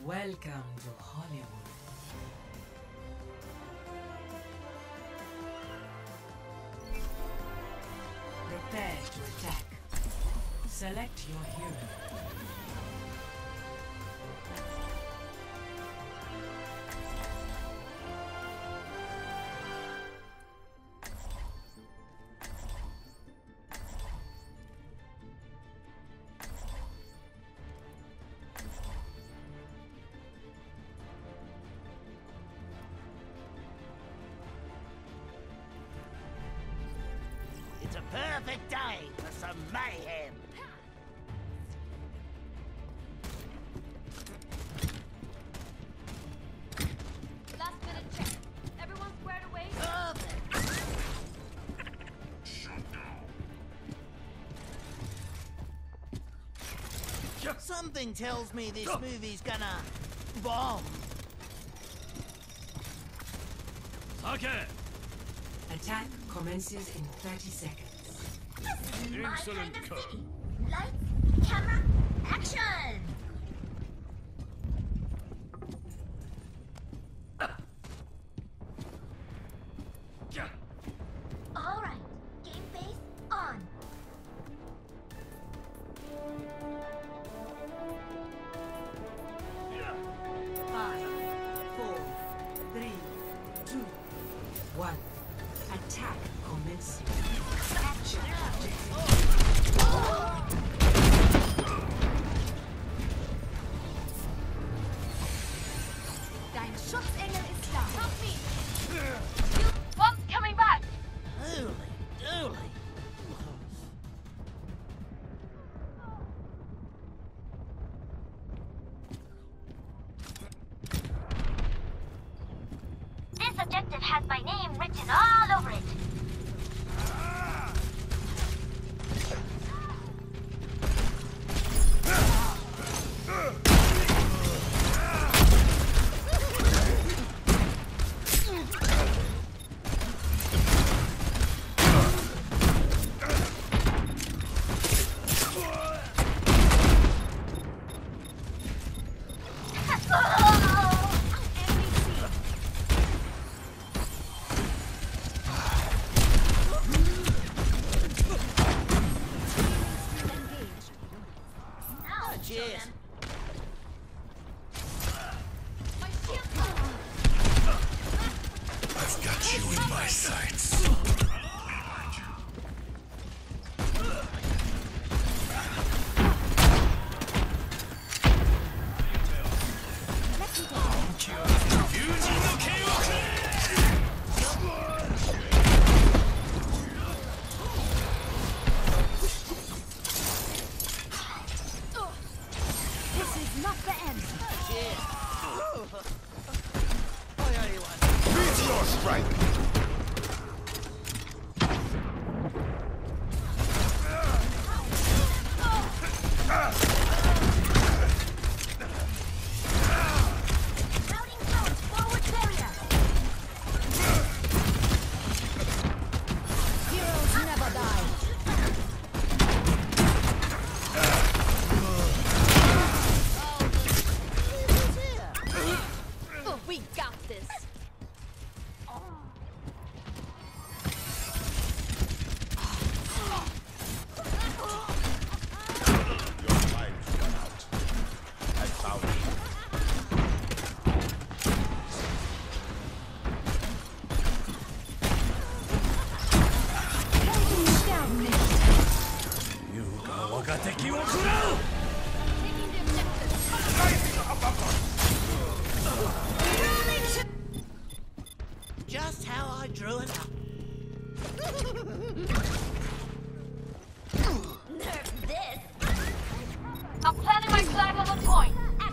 Welcome to Hollywood. Prepare to attack. Select your hero. It's a perfect day for some mayhem. Last minute check. Everyone squared away? Perfect. Something tells me this movie's gonna bomb. Attack commences in 30 seconds. This is my Excellent kind of cut. city. Lights, camera, action! All right, game face on. Five, four, three, two, one. Attack commencing. Capture objective. Dein Schutzengel ist da. Help me! You bomb's coming back! Holy dooly. This objective has my name written all over it. Cheers. My shield. I've got you in my sights. This is not the end. Cheers. Oi, anyone. Meet your strike! Routing zone, forward barrier. Heroes never die. Oh, we got this. Your time's run out. I found you. Taking the objective. Just how I drew it up. Nerf this. I'm planning my flag on the point.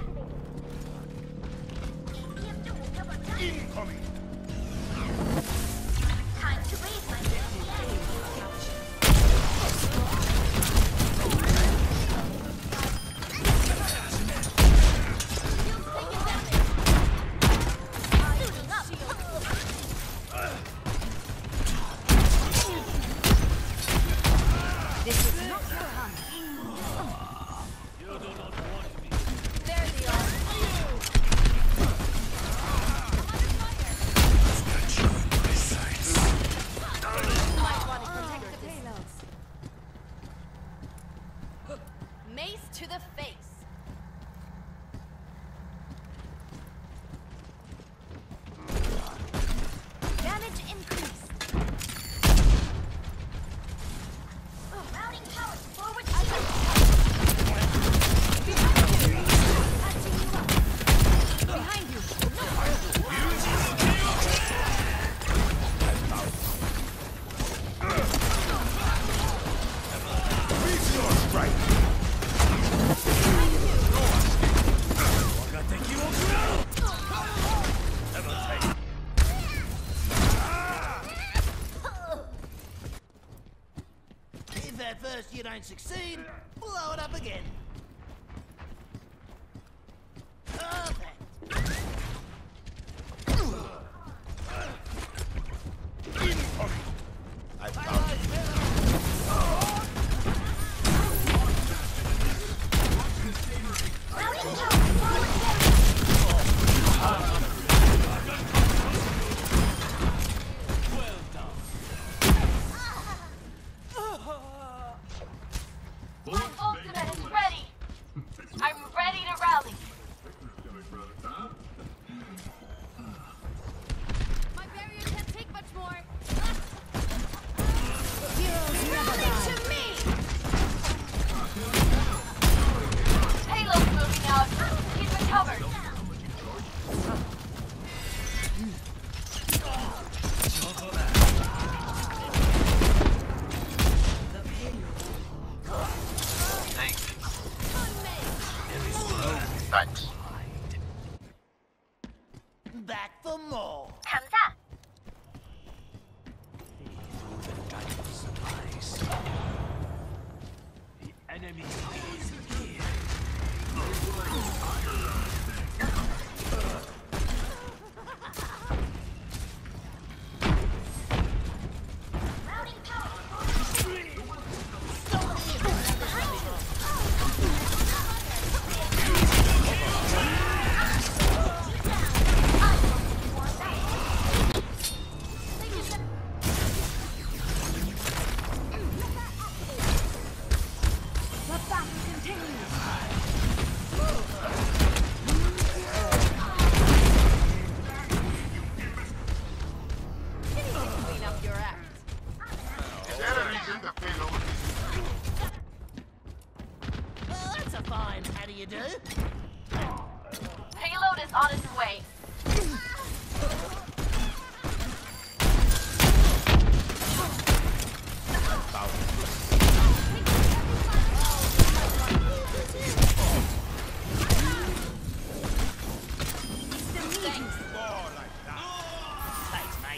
Incoming! Time to raise my DPS. Mace to the face. Damage increased. Routing power. Forward shield. Behind you. If at first you don't succeed, blow it up again. Perfect. I found you. My ultimate is ready. I'm ready to rally. My barrier can't take much more. Heroes never die. To me. Payload's moving out. Keep it covered. Thanks. Back for more. 감사. Well, that's a fine how do you do? Payload is on its way. Thanks, mate.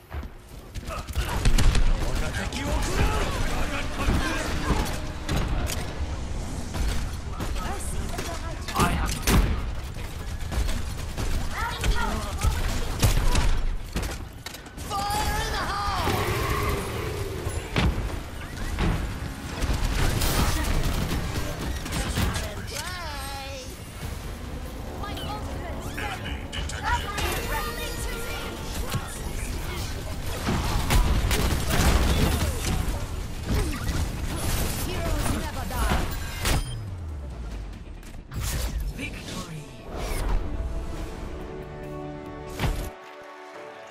Fire in the hole! Play! My ultimate. Heroes never die. Victory.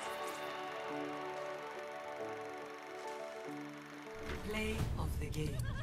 Play of the game.